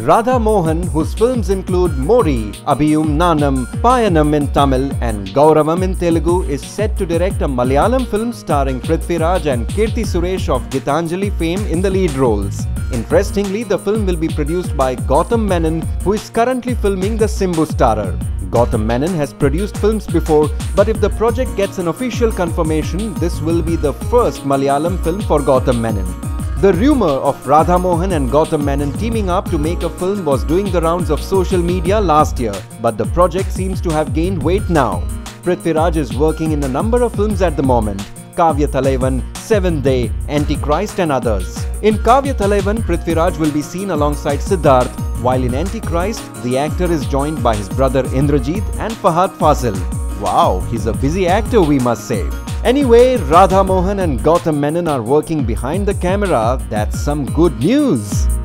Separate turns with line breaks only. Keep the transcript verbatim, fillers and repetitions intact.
Radha Mohan, whose films include Mori, Abhiyum Nanam, Payanam in Tamil and Gauravam in Telugu, is set to direct a Malayalam film starring Prithviraj and Kirti Suresh of Gitanjali fame in the lead roles. Interestingly, the film will be produced by Gautam Menon, who is currently filming The Simbu Starer. Gautam Menon has produced films before, but if the project gets an official confirmation, this will be the first Malayalam film for Gautam Menon. The rumour of Radha Mohan and Gautam Menon teaming up to make a film was doing the rounds of social media last year, but the project seems to have gained weight now. Prithviraj is working in a number of films at the moment: Kavya Thalaivan, Seventh Day, Antichrist and others. In Kavya Thalaivan, Prithviraj will be seen alongside Siddharth, while in Antichrist, the actor is joined by his brother Indrajit and Fahad Fazil. Wow, he's a busy actor, we must say. Anyway, Radha Mohan and Gautam Menon are working behind the camera. That's some good news.